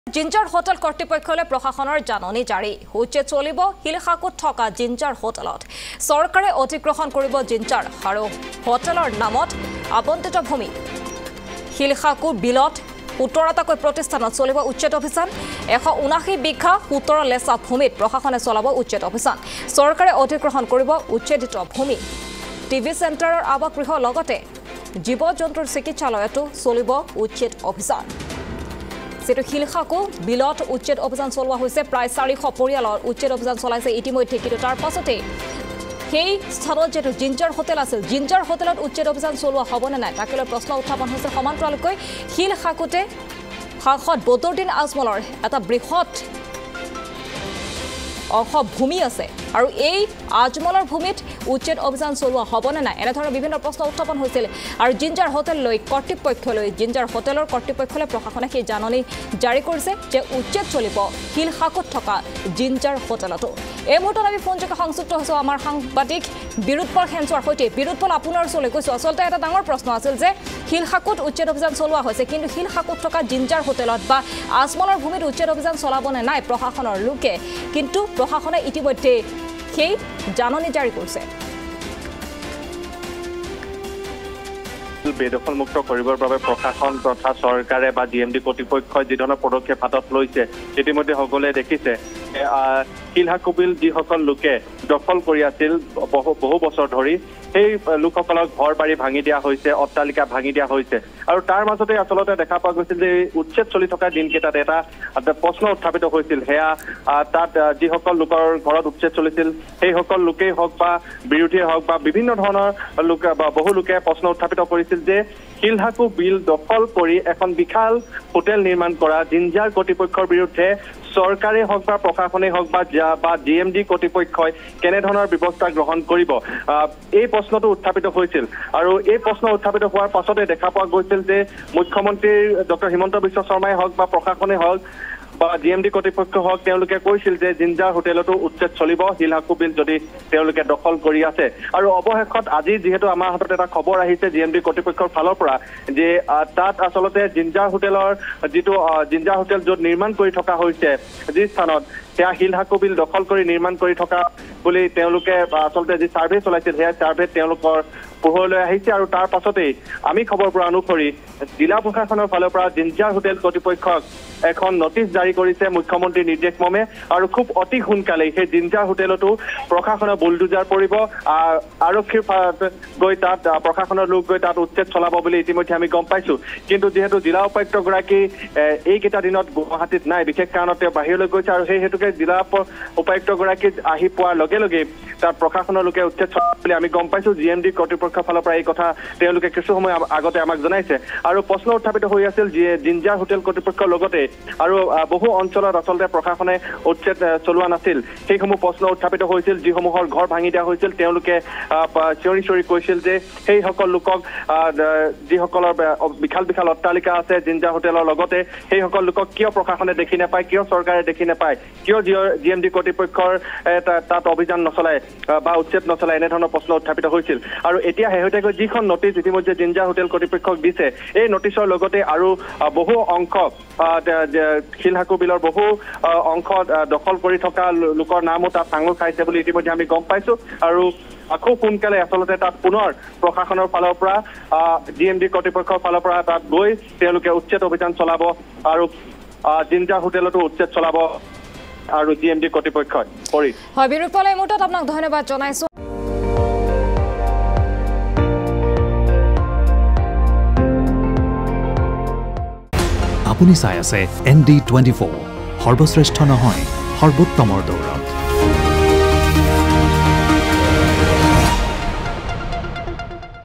ginger hotel কৰ্তৃপক্ষলৈ প্ৰশাসনৰ জাননী জাৰি হৈছে চলিব হিলখাকুত থকা জিঞ্জাৰ হোটেলত চৰকাৰে অধিগ্ৰহণ কৰিব জিঞ্জাৰ আৰু হোটেলৰ নামত আবণ্টিত ভূমি হিলখাকু বিলত 17টাকৈ প্ৰতিষ্ঠানত চলিব উচ্ছেদ অভিযান 179 বিঘা 17 লেচা ভূমিত প্ৰশাসনে চলাব উচ্ছেদ অভিযান চৰকাৰে অধিগ্ৰহণ কৰিব উচ্ছেদিত ভূমি টিভি চেণ্টাৰৰ আৱাসগৃহ লগতে জীৱ-জন্তুৰ চিকিৎসালয়তো চলিব উচ্ছেদ অভিযান যেটো হিলখাকু বিলত উচ্ছেদ অভিযান চলোৱা হৈছে প্ৰায় 400 পৰিয়ালৰ উচ্ছেদ অভিযান চলাইছে ইতিমধ্যে কিন্তু তাৰ পাছতে সেই স্থানত যেটো জিঞ্জাৰ হোটেল আছিল জিঞ্জাৰ হোটেলত উচ্ছেদ অভিযান চলোৱা হ'ব নে নাই তাকে লৈ প্ৰশ্ন উত্থাপন হৈছে সমান্তৰালকৈ হিলখাকুতে সাংসদ বদৰুদ্দিন আজমলৰ এটা বৃহৎ অংশ ভূমি আছে আৰু এই আজমলৰ ভূমিত উচ্ছেদ অভিযান চলোৱা হ'ব নে নাই এনে ধৰণৰ বিভিন্ন প্ৰশ্ন উত্থাপন হৈছিল আৰু জিঞ্জাৰ হোটেল লৈ কৰ্তৃপক্ষলৈ জিঞ্জাৰ হোটেলৰ কৰ্তৃপক্ষলৈ প্ৰশাসনে সেই জাননী জাৰি কৰিছে যে উচ্ছেদ চলিব হিলখাকুত থকা জিঞ্জাৰ হোটেলতো এই মুহূৰ্তত আমি ফোনযোগে সংযুক্ত হৈছোঁ আমাৰ সাংবাদিক বিৰুৎপল খেঞ্চুৱাৰ সৈতে বিৰুৎপল আপোনাৰ ওচৰলৈ গৈছোঁ আচলতে এটা ডাঙৰ প্ৰশ্ন আছিল যে হিলখাকুত উচ্ছেদ অভিযান চলোৱা হৈছে কিন্তু হিলখাকুত থকা জিঞ্জাৰ হোটেলত বা আজমলৰ ভূমিত উচ্ছেদ অভিযান চলাব নে নাই প্ৰশাসনৰ লোকে কিন্তু প্ৰশাসনে ইতিমধ্যে সেই জাননী জাৰি কৰিছে বেদখল মুক্ত কৰিবৰ বাবে প্ৰশাসন তথা চৰকাৰে বা ডিএমডি কৰ্তৃপক্ষই যি ধৰণৰ পদক্ষেপ হাতত লৈছে ইতিমধ্যে সকলোৱে দেখিছে হিলখাকু বিল যিসকল লোকে দখল কৰি আছিল বহু বছৰ ধৰি সেই লোকসকলক ঘৰ বাৰী ভাঙি দিয়া হৈছে অট্টালিকা ভাঙি দিয়া হৈছে আৰু তাৰ মাজতে আচলতে দেখা পোৱা গৈছিল যে উচ্ছেদ চলি থকা দিনকেইটাত এটা প্ৰশ্ন উত্থাপিত হৈছিল হেয়া তাত যিসকল লোকৰ ঘৰত উচ্ছেদ চলিছিল সেইসকল লোকেই হওক বা বিৰোধীয়ে হওক বা বিভিন্ন ধৰণৰ লোক বা বহু লোকে প্ৰশ্ন উত্থাপিত কৰিছিল যে হিলখাকু বিল দখল কৰি এখন বিশাল হোটেল নিৰ্মাণ কৰা জিঞ্জাৰ কৰ্তৃপক্ষৰ বিৰুদ্ধে চৰকাৰে হওক বা প্ৰশাসনে হওক বা ডিএমডি কৰ্তৃপক্ষই কেনেধৰণৰ ব্যৱস্থা গ্ৰহণ কৰিব এই প্ৰশ্নটো উত্থাপিত হৈছিল আৰু এই প্ৰশ্ন উত্থাপিত হোৱাৰ পাছতে দেখা পোৱা গৈছিল যে মুখ্যমন্ত্ৰী ডক্টৰ হিমন্ত বিশ্ব শৰ্মাই হওক বা প্ৰশাসনে হওক বা ডিএমডি কৰ্তৃপক্ষ হওক তেওঁলোকে কৈছিল যে জিঞ্জাৰ হোটেলতো উচ্ছেদ চলিব হিলখাকু বিল যদি তেওঁলোকে দখল কৰি আছে আৰু অৱশেষত আজি যিহেতু আমাৰ হাতত এটা খবৰ আহিছে ডিএমডি কৰ্তৃপক্ষৰ ফালৰ পৰা যে তাত আচলতে জিঞ্জাৰ হোটেলৰ যিটো জিঞ্জাৰ হোটেল য'ত নিৰ্মাণ কৰি থকা হৈছে যি স্থানত সেয়া হিলখাকু বিল দখল কৰি নিৰ্মাণ কৰি থকা বুলি তেওঁলোকে আচলতে যি ছাৰ্ভে চলাইছিল সেয়া ছাৰ্ভেত তেওঁলোকৰ পোহৰলৈ আহিছে আৰু তাৰ পাছতেই আমি খবৰ পোৱা অনুসৰি জিলা প্ৰশাসনৰ ফালৰ পৰা জিঞ্জাৰ হোটেল কৰ্তৃপক্ষক এখন নটিচ জাৰি কৰিছে মুখ্যমন্ত্ৰীৰ নিৰ্দেশ মৰ্মে আৰু খুব অতি সোনকালেই সেই জিঞ্জাৰ হোটেলতো প্ৰশাসনৰ বুলডোজাৰ পৰিব আৰক্ষীৰ গৈ তাত প্ৰশাসনৰ লোক গৈ তাত উচ্ছেদ চলাব বুলি ইতিমধ্যে আমি গম পাইছোঁ কিন্তু যিহেতু জিলা উপায়ুক্তগৰাকী এইকেইটা দিনত গুৱাহাটীত নাই বিশেষ কাৰণত তেওঁ বাহিৰলৈ গৈছে আৰু সেই হেতুকে জিলা উপায়ুক্তগৰাকী আহি পোৱাৰ লগে লগে তাত প্ৰশাসনৰ লোকে উচ্ছেদ চলাব বুলি আমি গম পাইছোঁ জিএমডি কৰ্তৃপক্ষৰ ফালৰ পৰা এই কথা তেওঁলোকে কিছু সময় আগতে আমাক জনাইছে আৰু প্ৰশ্ন উত্থাপিত হৈ আছিল যে জিঞ্জাৰ হোটেল কৰ্তৃপক্ষৰ লগতে আৰু বহু অঞ্চলত আচলতে প্ৰশাসনে উচ্ছেদ চলোৱা নাছিল সেইসমূহ প্ৰশ্ন উত্থাপিত হৈছিল যিসমূহৰ ঘৰ ভাঙি দিয়া হৈছিল তেওঁলোকে চিঞৰি চিঞৰি কৈছিল যে সেইসকল লোকক যিসকলৰ বিশাল বিশাল অট্টালিকা আছে জিঞ্জাৰ হোটেলৰ লগতে সেইসকল লোকক কিয় প্ৰশাসনে দেখি নাপায় কিয় চৰকাৰে দেখি নাপায় কিয় জিএমডি কৰ্তৃপক্ষৰ তাত অভিযান নচলায় বা উচ্ছেদ নচলায় এনেধৰণৰ প্ৰশ্ন উত্থাপিত হৈছিল আৰু এতিয়া শেহতীয়াকৈ যিখন নটিচ ইতিমধ্যে জিঞ্জাৰ হোটেল কৰ্তৃপক্ষক দিছে এই নটিচৰ লগতে আৰু বহু অংশ হিলখাকু বিলৰ বহু অংশ দখল কৰি থকা লোকৰ নামো তাত সাঙুৰ খাইছে বুলি ইতিমধ্যে আমি গম পাইছোঁ আৰু খুব সোনকালে আচলতে তাত পুনৰ প্ৰশাসনৰ ফালৰ পৰা ডিএমডি কৰ্তৃপক্ষৰ ফালৰ পৰা তাত গৈ তেওঁলোকে উচ্ছেদ অভিযান চলাব আৰু জিঞ্জাৰ হোটেলতো উচ্ছেদ চলাব আৰু ডিএমডি কৰ্তৃপক্ষই কৰি হয় বিৰুৎপল এই মুহূৰ্তত আপোনাক ধন্যবাদ জনাইছোঁ আপুনি চাই আছে ND24 সৰ্বশ্ৰেষ্ঠ নহয় সৰ্বোত্তমৰ দৌৰা